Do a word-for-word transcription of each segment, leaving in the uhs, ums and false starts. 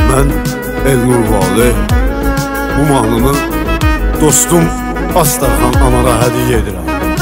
Mən Elnur Vali bu mahnını dostum Astarxan Amara hədiyyə edirəm.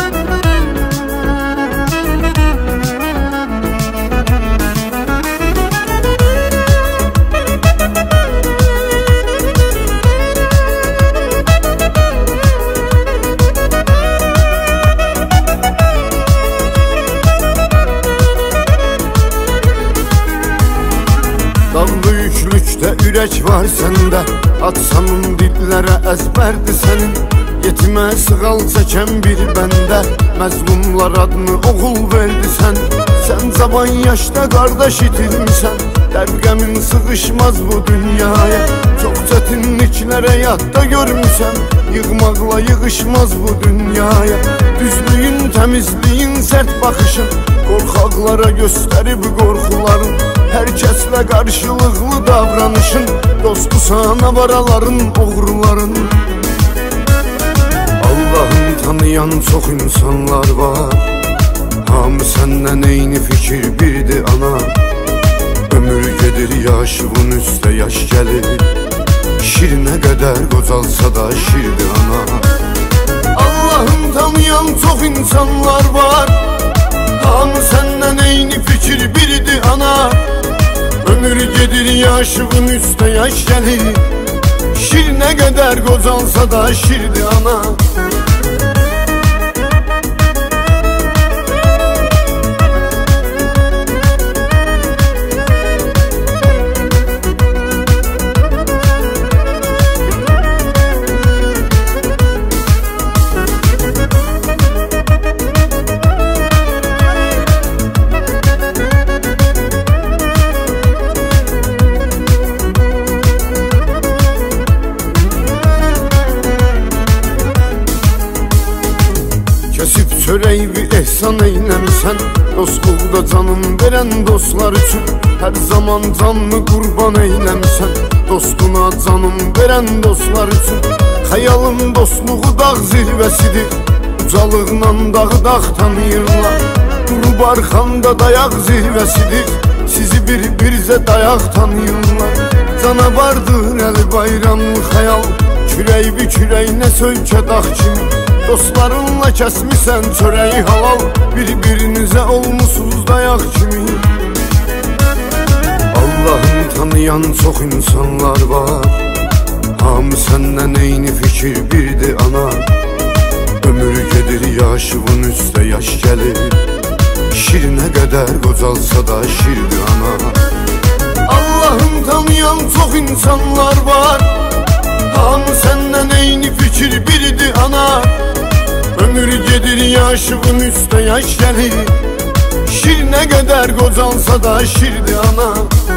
Dağ büyüklükdə ürək var səndə, atsanın dillərə əzbərdir sənin. Yetimə sığal çəkən bir bəndə, məzlumlar adını oğul verdi sən. Sən cavan yaşda qardaş itirmisən, dərd-qəmin sığışmaz bu dünyaya. Çox çətinliklərə yadda görmüsən, yığmaqla yığışmaz bu dünyaya. Düzlüyün, təmizliyin, sərt baxışın, qorxaqlara göstərib qorxuların. Hər kəslə qarşılıqlı davranışın, dostu sana varaların, oğruların. Allah'ın tanıyan çox insanlar var, hamı səndən eyni fikir birdir ana. Ömür gedir yaşığın üstə yaş gəlir, şir nə qədər qocalsa da şirdir ana. Allah'ın tanıyan çox insanlar var, hamı səndən eyni fikir birdir ana. Ömür gedir yaşığın üstə yaş gəlir, şir nə qədər qocalsa da şirdir ana. Kəsib çörəyi ehsan eyləmisən, dostluqda canım verən dostlar üçün. Hər zaman canını qurban eyləmisən, dostuna canım verən dostlar üçün. Xəyalın dostluğu dağ zirvəsidir, ucalıqla dağı dağ tanıyırlar. Durub arxanda dayaq zirvəsidir, sizi bir-birizə dayaq tanıyırlar. Canavardır əli bayramlı xəyal, kürək bir kürəyinə söykə dağ kimi. Dostlarınla kəsmisən çörəyi halal, bir-birinizə olmuşsuz dayaq kimi. Allah'ın tanıyan çox insanlar var, hamı səndən eyni fikir birdir ana. Ömür gedir yaşığın üstə yaş gəlir, şir nə qədər qocalsa da şirdir ana. Allah'ın tanıyan çox insanlar var, hamı səndən eyni fikir birdir ana. Ömür gedir yaşığın üstə yaş gəlir, şir nə qədər qocalsa da şirdir ana.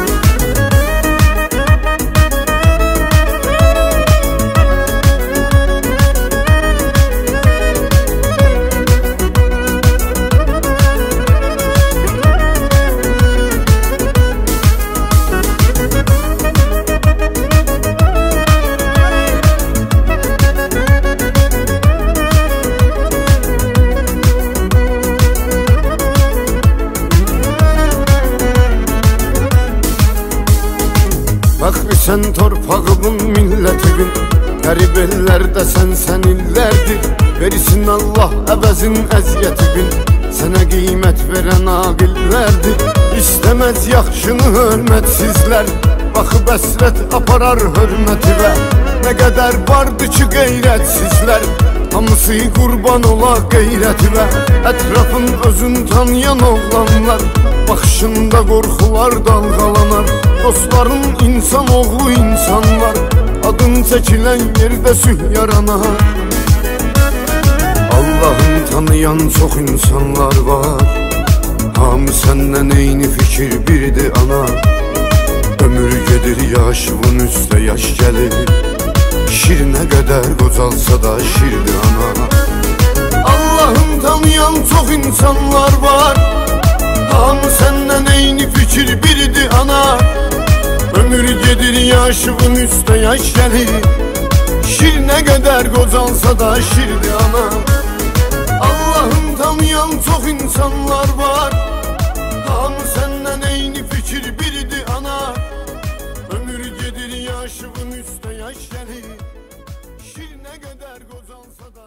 Sən torpağımın millətimin, qərib ellərdə sən sən illərdir. Versin Allah əvəzin əziyyətibin, sənə qiymət verən aqillərdir. İstəməz yaxşını hörmətsizlər, baxıb əsrət aparar hörmətivə. Nə qədər vardı ki qeyrətsizlər, hamısı qurban ola qeyrətivə. Ətrafın özün tanıyan oğlanlar, baxışında qorxular dalğalanar. Dostların insan oğlu insanlar, adın çəkilən yerdə sülh yaranar. Allah'ın tanıyan çox insanlar var, hamı səndən eyni fikir birdir ana. Ömür gedir yaşığın üstə yaş gəlir, şir nə qədər qocalsa da şirdir ana. Allah'ın tanıyan çox insanlar var, hamı səndən eyni fikir birdir ana. Ömür gedir yaşığın üstə yaş gəlir, şir nə qədər qocalsa da şirdir ana. Allah'ın tanıyan çox insanlar var, hamı səndən eyni fikir birdir ana. Ömür Şir nə qədər qocalsa da